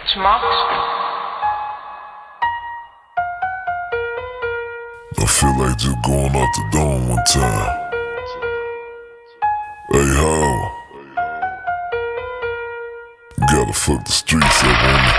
Smokes. I feel like just going off the dome one time. Hey ho, gotta fuck the streets up on me.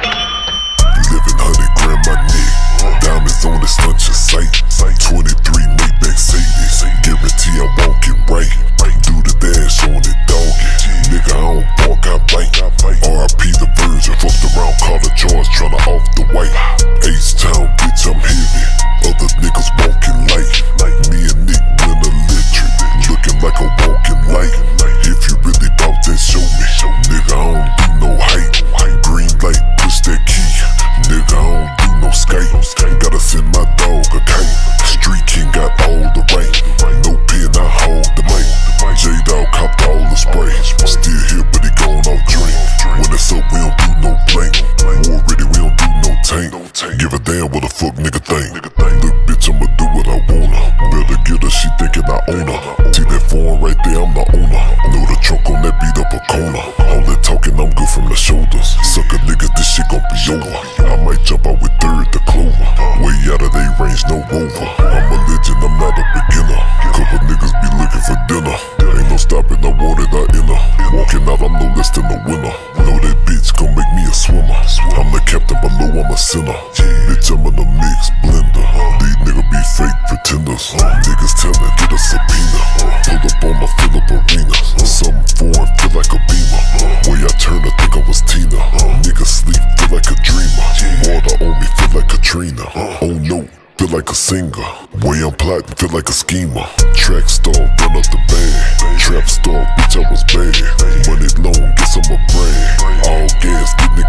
1100 grand my neck, diamonds on this lunch in sight. 23 Maybach Sadie, guarantee I walk it right. Do the dash on it, doggy. Nigga, I don't bark, I bite. R.I.P. the Virgin, fucked around, caught a charge, tryna off the white. H-Town, bitch, I'm heavy. Other niggas walking light. Me and Nick win electric, looking like a walking light. If you really bout that, show me. Nigga, I don't do no hype. Green light, push that key. Nigga, I don't do no skate. Gotta send my dog a kite. Street King got all the right. No pen, I hog the mic. J-Dog copped all the spray. Still here, but he gone off drink. When it's up, we don't do no blank. War ready, we don't do no tank. Give a damn what the fuck nigga think. Look, bitch, I'ma do what I wanna. Better get her, she thinking I own her. See that foreign right there, I'm the owner. Know the trunk on that beat up a corner. All that talking, I'm good from the shoulders. Sucker niggas, this shit gon' be over. I might jump out with third to clover. Way out of they range, no rover. I'm a legend, I'm not a beginner. Couple niggas be looking for dinner. Ain't no stopping, I want it, I enter. Walking out, I'm no less than a winner. Know that bitch gon' make me a swimmer. I'm the captain below, I'm a sinner. Bitch, I'm in a mix blender. These niggas be fake pretenders. Niggas tellin', get a subpoena. Pull up on my Phillip Arena. Something foreign, feel like a beamer. Way I turn, I think I was Tina. Niggas sleep, feel like a dreamer. Water on me, feel like Katrina. Oh no, feel like a singer. Way I'm plotting, feel like a schemer. Track star, run up the bag. Trap star, bitch, I was bad. Money long, guess I'm a brand. All gas, get